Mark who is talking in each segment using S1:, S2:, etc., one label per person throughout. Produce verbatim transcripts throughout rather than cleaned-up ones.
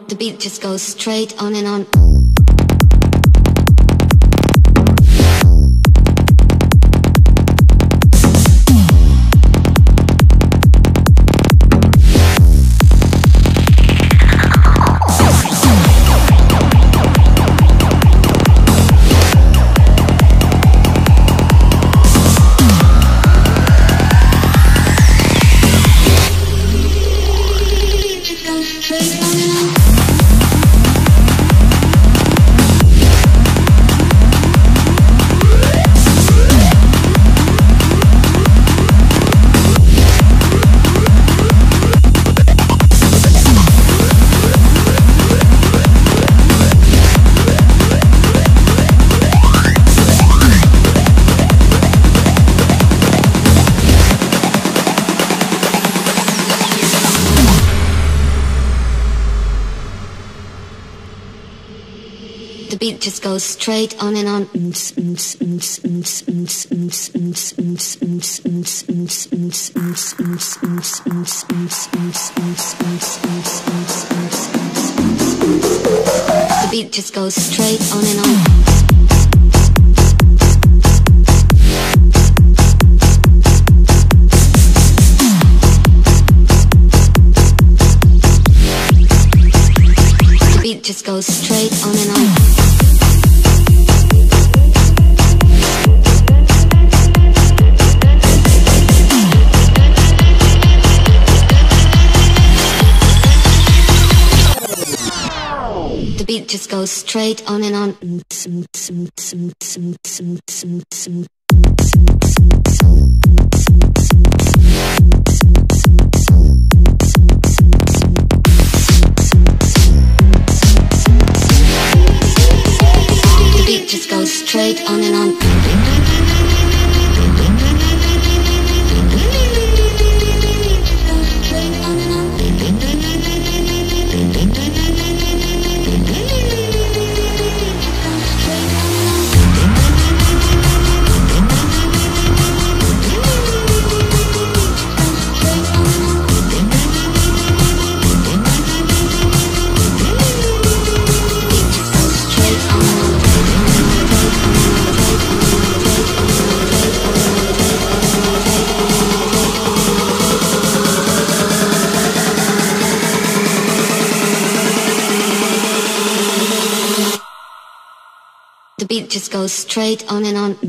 S1: The beat just goes straight on and on. The beat just goes straight on and on. The beat just goes straight on and on. Beat just goes straight on and on. The beat just goes straight on and on. Just goes straight on and on. The beat just goes straight on and on.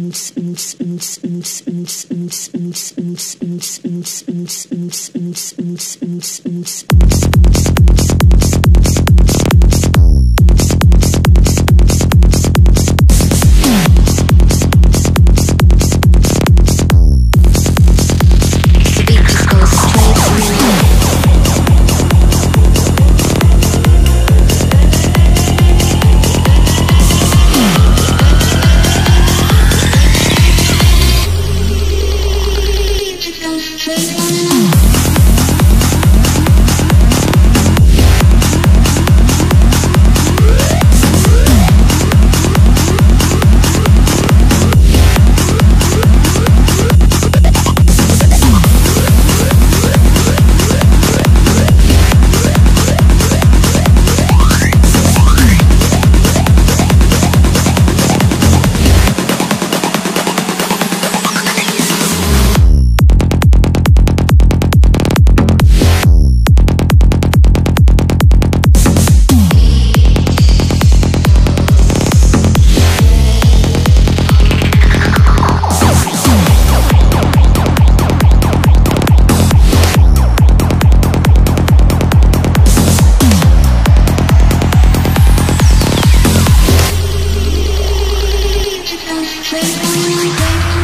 S1: Straight on and on.